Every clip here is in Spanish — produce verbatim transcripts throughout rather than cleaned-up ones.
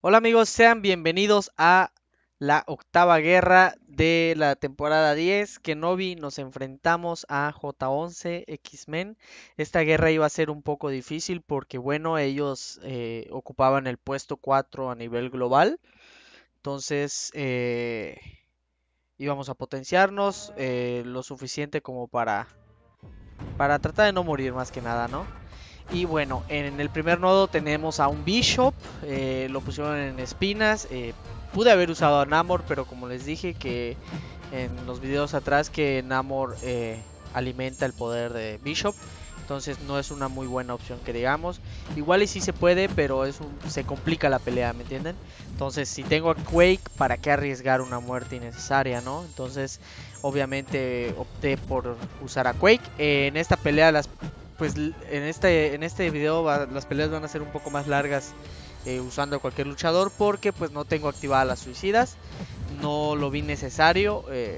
Hola amigos, sean bienvenidos a la octava guerra de la temporada diez. Kenobi nos enfrentamos a J once X-Men. Esta guerra iba a ser un poco difícil porque, bueno, ellos eh, ocupaban el puesto cuatro a nivel global. Entonces, eh, íbamos a potenciarnos eh, lo suficiente como para, para tratar de no morir más que nada, ¿no? Y bueno, en el primer nodo tenemos a un Bishop, eh, lo pusieron en espinas. Eh, pude haber usado a Namor, pero como les dije que en los videos atrás que Namor eh, alimenta el poder de Bishop, entonces no es una muy buena opción que digamos. Igual y sí se puede, pero es un, se complica la pelea, ¿me entienden? Entonces si tengo a Quake, ¿para qué arriesgar una muerte innecesaria, no? Entonces obviamente opté por usar a Quake. Eh, en esta pelea las pues en este, en este video va, las peleas van a ser un poco más largas eh, usando a cualquier luchador porque pues no tengo activadas las suicidas, no lo vi necesario, eh,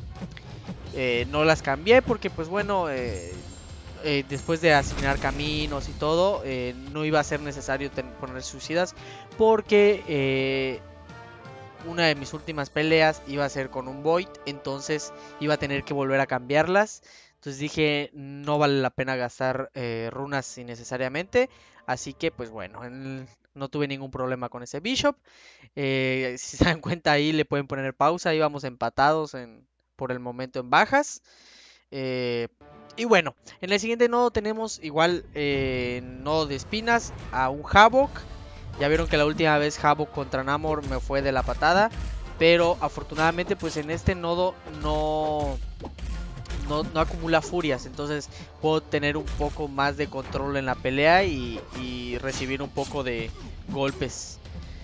eh, no las cambié porque pues bueno, eh, eh, después de asignar caminos y todo, eh, no iba a ser necesario poner suicidas porque eh, una de mis últimas peleas iba a ser con un Void, entonces iba a tener que volver a cambiarlas. Entonces dije, no vale la pena gastar eh, runas innecesariamente. Así que, pues bueno, en- no tuve ningún problema con ese Bishop. Eh, si se dan cuenta ahí, le pueden poner pausa. Íbamos empatados en, por el momento en bajas. Eh, y bueno, en el siguiente nodo tenemos igual eh, nodo de espinas a un Havok. Ya vieron que la última vez Havok contra Namor me fue de la patada. Pero afortunadamente pues en este nodo no, no, no acumula furias. Entonces puedo tener un poco más de control en la pelea y, y recibir un poco de golpes.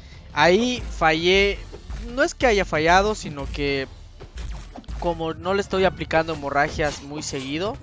Ahí fallé. No es que haya fallado, sino que como no le estoy aplicando hemorragias muy seguido,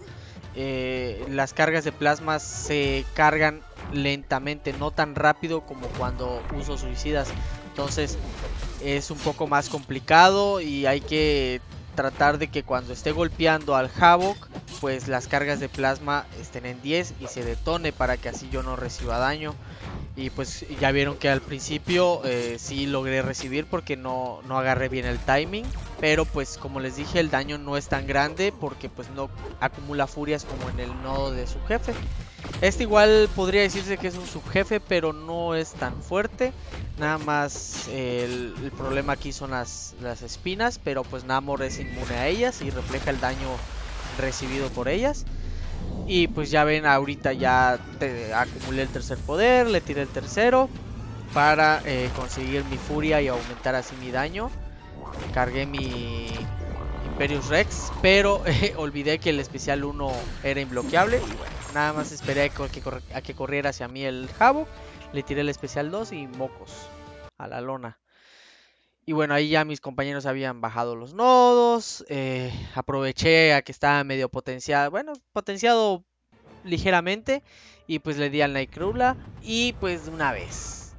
eh, las cargas de plasma se cargan lentamente, no tan rápido como cuando uso suicidas. Entonces es un poco más complicado y hay que tratar de que cuando esté golpeando al Havok, pues las cargas de plasma estén en diez y se detone para que así yo no reciba daño. Y pues ya vieron que al principio eh, sí logré recibir porque no, no agarré bien el timing. Pero pues como les dije, el daño no es tan grande porque pues no acumula furias como en el nodo de su jefe. Este igual podría decirse que es un subjefe, pero no es tan fuerte. Nada más eh, el, el problema aquí son las, las espinas, pero pues Namor es inmune a ellas y refleja el daño recibido por ellas. Y pues ya ven, ahorita ya te acumulé el tercer poder, le tiré el tercero para eh, conseguir mi furia y aumentar así mi daño. Cargué mi Imperius Rex, pero eh, olvidé que el especial uno era imbloqueable. Y bueno, nada más esperé a que, a que corriera hacia mí el Havok. Le tiré el especial dos y mocos a la lona. Y bueno, ahí ya mis compañeros habían bajado los nodos. Eh, aproveché a que estaba medio potenciado. Bueno, potenciado ligeramente. Y pues le di al Nightcrawler. Y pues de una vez.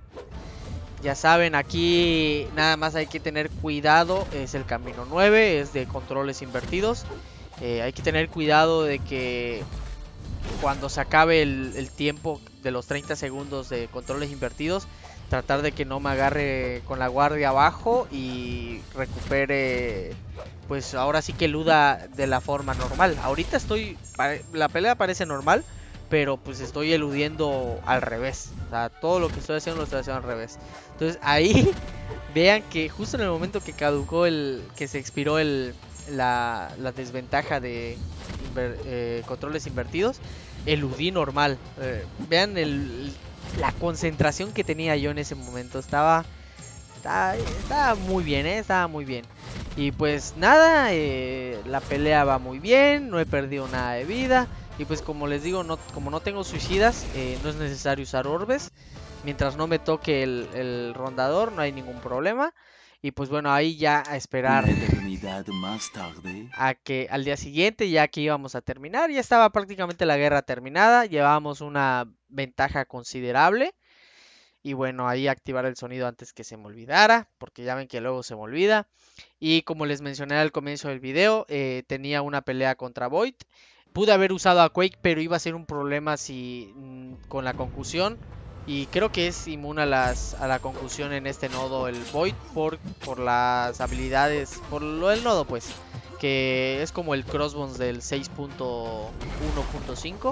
Ya saben, aquí nada más hay que tener cuidado. Es el camino nueve, es de controles invertidos. Eh, hay que tener cuidado de que cuando se acabe el, el tiempo de los treinta segundos de controles invertidos, tratar de que no me agarre con la guardia abajo y recupere, pues ahora sí que eluda de la forma normal. Ahorita estoy, la pelea parece normal, pero pues estoy eludiendo al revés. O sea, todo lo que estoy haciendo lo estoy haciendo al revés. Entonces ahí vean que justo en el momento que caducó el, que se expiró el, la, la desventaja de inver, eh, controles invertidos, eludí normal. Eh, vean el, la concentración que tenía yo en ese momento. Estaba, estaba, estaba muy bien, ¿eh? Estaba muy bien. Y pues nada, eh, la pelea va muy bien, no he perdido nada de vida. Y pues como les digo, no, como no tengo suicidas, eh, no es necesario usar orbes. Mientras no me toque el, el rondador, no hay ningún problema. Y pues bueno, ahí ya a esperar Una eternidad más tarde. a que al día siguiente, ya que íbamos a terminar, ya estaba prácticamente la guerra terminada, llevábamos una ventaja considerable. Y bueno, ahí activar el sonido antes que se me olvidara, porque ya ven que luego se me olvida. Y como les mencioné al comienzo del video, eh, tenía una pelea contra Void. Pude haber usado a Quake, pero iba a ser un problema si mm, con la concusión. Y creo que es inmune a, las, a la concusión en este nodo el Void por, por las habilidades, por lo del nodo pues, que es como el Crossbones del seis punto uno punto cinco.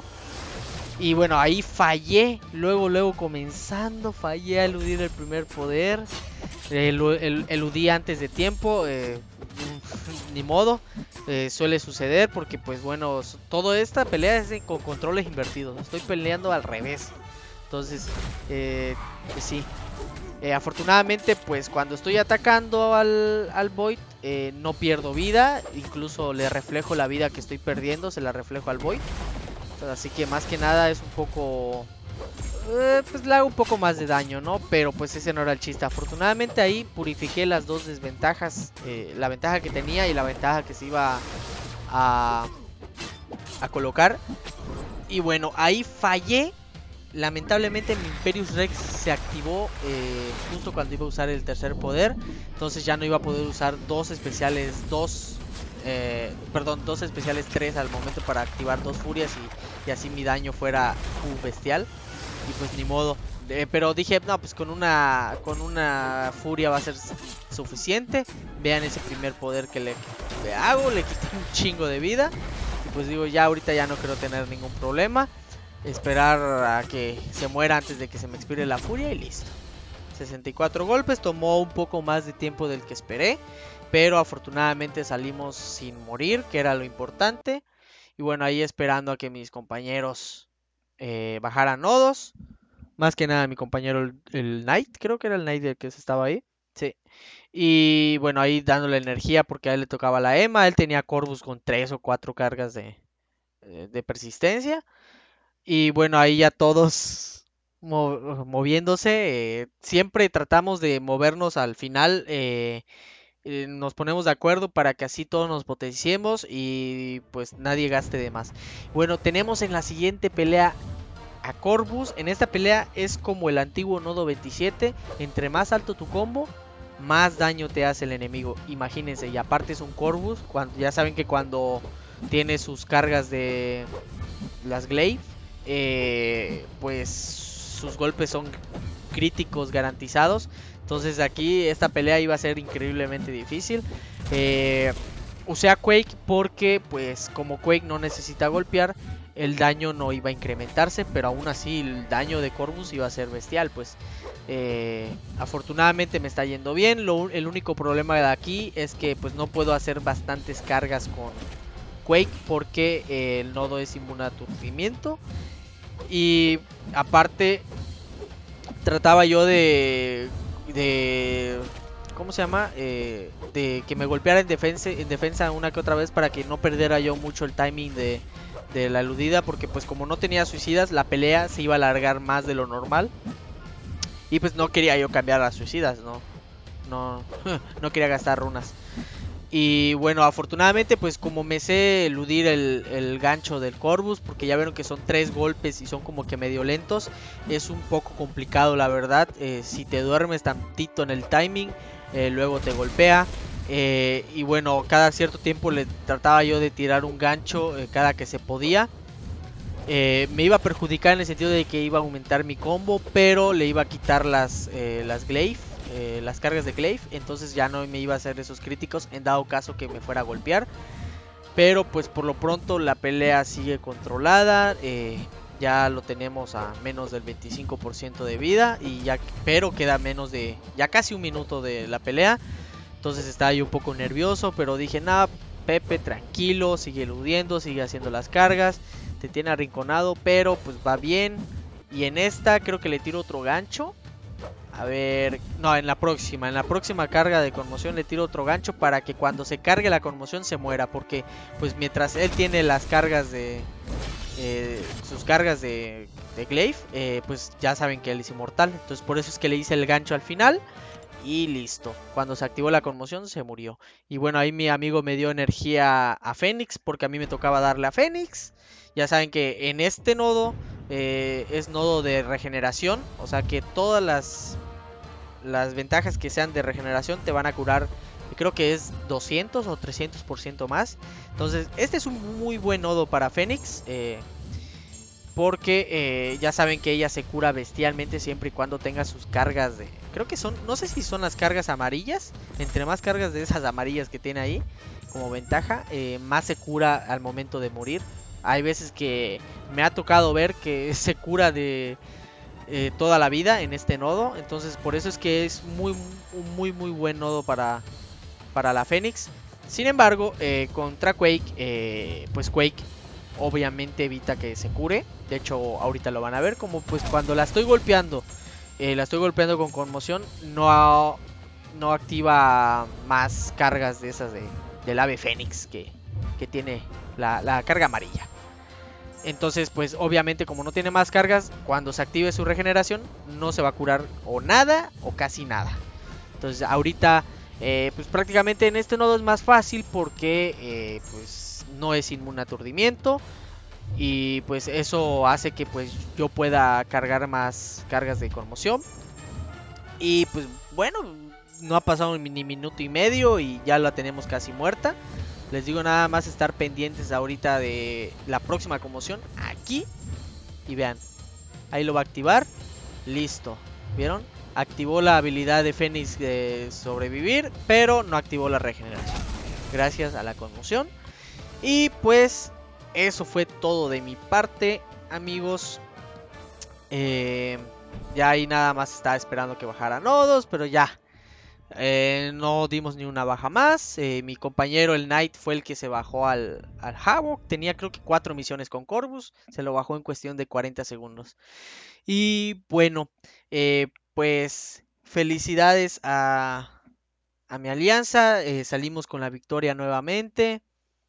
Y bueno, ahí fallé, luego, luego comenzando, fallé a eludir el primer poder, elu el eludí antes de tiempo, eh, ni modo, eh, suele suceder porque pues bueno, toda esta pelea es de, con controles invertidos, estoy peleando al revés. Entonces, eh, pues sí. Eh, afortunadamente, pues cuando estoy atacando al, al Void, eh, no pierdo vida. Incluso le reflejo la vida que estoy perdiendo, se la reflejo al Void. Entonces, así que más que nada es un poco... Eh, pues le hago un poco más de daño, ¿no? Pero pues ese no era el chiste. Afortunadamente ahí purifiqué las dos desventajas. Eh, la ventaja que tenía y la ventaja que se iba a, a colocar. Y bueno, ahí fallé. Lamentablemente mi Imperius Rex se activó eh, justo cuando iba a usar el tercer poder. Entonces ya no iba a poder usar dos especiales, dos, eh, perdón, dos especiales tres al momento para activar dos furias y, y así mi daño fuera uh, bestial. Y pues ni modo. Eh, pero dije, no, pues con una, con una furia va a ser suficiente. Vean ese primer poder que le, le hago, le quité un chingo de vida. Y pues digo, ya ahorita ya no quiero tener ningún problema. Esperar a que se muera antes de que se me expire la furia y listo. sesenta y cuatro golpes, tomó un poco más de tiempo del que esperé, pero afortunadamente salimos sin morir, que era lo importante. Y bueno, ahí esperando a que mis compañeros eh, bajaran nodos. Más que nada mi compañero el, el Knight, creo que era el Knight el que estaba ahí. Sí. Y bueno, ahí dándole energía porque a él le tocaba la Ema. Él tenía Corvus con tres o cuatro cargas de, de persistencia. Y bueno, ahí ya todos mo moviéndose. Eh, siempre tratamos de movernos al final. Eh, eh, nos ponemos de acuerdo para que así todos nos potenciemos y pues nadie gaste de más. Bueno, tenemos en la siguiente pelea a Corvus. En esta pelea es como el antiguo nodo veintisiete. Entre más alto tu combo, más daño te hace el enemigo. Imagínense, y aparte es un Corvus. Cuando, ya saben que cuando tiene sus cargas de las Glaive, eh, pues sus golpes son críticos garantizados. Entonces aquí esta pelea iba a ser increíblemente difícil. Eh, usé a Quake porque pues como Quake no necesita golpear, el daño no iba a incrementarse, pero aún así el daño de Corvus iba a ser bestial. Pues eh, afortunadamente me está yendo bien. Lo, el único problema de aquí es que pues no puedo hacer bastantes cargas con Quake porque eh, el nodo es inmune a aturdimiento. Y aparte trataba yo de, de ¿cómo se llama? Eh, de que me golpeara en defensa, en defensa una que otra vez para que no perdiera yo mucho el timing de, de la eludida, porque pues como no tenía suicidas, la pelea se iba a alargar más de lo normal. Y pues no quería yo cambiar a suicidas, no, no, no quería gastar runas. Y bueno, afortunadamente pues como me sé eludir el, el gancho del Corvus, porque ya vieron que son tres golpes y son como que medio lentos, es un poco complicado la verdad. Eh, si te duermes tantito en el timing, eh, luego te golpea. Eh, y bueno, cada cierto tiempo le trataba yo de tirar un gancho eh, cada que se podía. Eh, me iba a perjudicar en el sentido de que iba a aumentar mi combo, pero le iba a quitar las, eh, las Glaive. Eh, las cargas de Glaive, entonces ya no me iba a hacer esos críticos en dado caso que me fuera a golpear. Pero pues por lo pronto la pelea sigue controlada, eh, ya lo tenemos a menos del veinticinco por ciento de vida y ya, pero queda menos de, ya casi un minuto de la pelea. Entonces estaba yo un poco nervioso, pero dije, nada, Pepe, tranquilo, sigue eludiendo, sigue haciendo las cargas, te tiene arrinconado, pero pues va bien. Y en esta creo que le tiro otro gancho. A ver, no, en la próxima, en la próxima carga de conmoción le tiro otro gancho para que cuando se cargue la conmoción se muera, porque pues mientras él tiene las cargas de, eh, sus cargas de, de Glaive, eh, pues ya saben que él es inmortal, entonces por eso es que le hice el gancho al final y listo. Cuando se activó la conmoción se murió. Y bueno, ahí mi amigo me dio energía a Fénix, porque a mí me tocaba darle a Fénix. Ya saben que en este nodo eh, es nodo de regeneración, o sea que todas las las ventajas que sean de regeneración te van a curar, creo que es doscientos o trescientos por ciento más. Entonces este es un muy buen nodo para Fénix. eh, porque eh, ya saben que ella se cura bestialmente siempre y cuando tenga sus cargas de... Creo que son, no sé si son las cargas amarillas. Entre más cargas de esas amarillas que tiene ahí, como ventaja, eh, más se cura al momento de morir. Hay veces que me ha tocado ver que se cura de eh, toda la vida en este nodo. Entonces por eso es que es muy, un muy, muy buen nodo para, para la Fénix. Sin embargo, eh, contra Quake, eh, pues Quake obviamente evita que se cure. De hecho, ahorita lo van a ver. Como pues cuando la estoy golpeando, eh, la estoy golpeando con conmoción, no, no activa más cargas de esas de, del ave Fénix que, que tiene la, la carga amarilla. Entonces, pues obviamente como no tiene más cargas, cuando se active su regeneración, no se va a curar o nada o casi nada. Entonces ahorita, eh, pues prácticamente en este nodo es más fácil porque eh, pues no es inmune a aturdimiento. Y pues eso hace que pues yo pueda cargar más cargas de conmoción. Y pues bueno, no ha pasado ni minuto y medio y ya la tenemos casi muerta. Les digo nada más estar pendientes ahorita de la próxima conmoción aquí. Y vean, ahí lo va a activar. Listo, ¿vieron? Activó la habilidad de Fénix de sobrevivir, pero no activó la regeneración. Gracias a la conmoción. Y pues eso fue todo de mi parte, amigos. Eh, ya ahí nada más estaba esperando que bajara nodos, pero ya. Eh, no dimos ni una baja más. Eh, mi compañero el Knight fue el que se bajó al, al Havoc. Tenía creo que cuatro misiones con Corvus. Se lo bajó en cuestión de cuarenta segundos. Y bueno, eh, pues felicidades a, a mi alianza. Eh, salimos con la victoria nuevamente.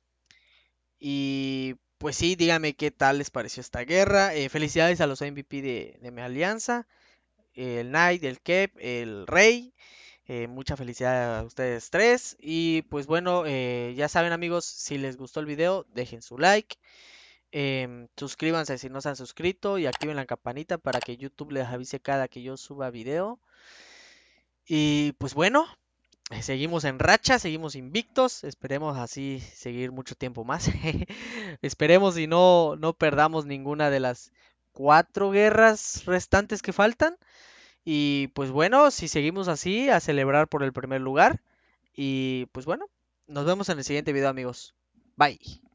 Y pues sí, díganme qué tal les pareció esta guerra. Eh, felicidades a los M V P de, de mi alianza. El Knight, el Kep, el Rey. Eh, mucha felicidad a ustedes tres. Y pues bueno, eh, ya saben amigos, si les gustó el video, dejen su like. Em, suscríbanse si no se han suscrito y activen la campanita para que YouTube les avise cada que yo suba video. Y pues bueno, eh, seguimos en racha, seguimos invictos. Esperemos así seguir mucho tiempo más. Esperemos y no, no perdamos ninguna de las cuatro guerras restantes que faltan. Y pues bueno, si seguimos así, a celebrar por el primer lugar. Y pues bueno, nos vemos en el siguiente video, amigos. Bye.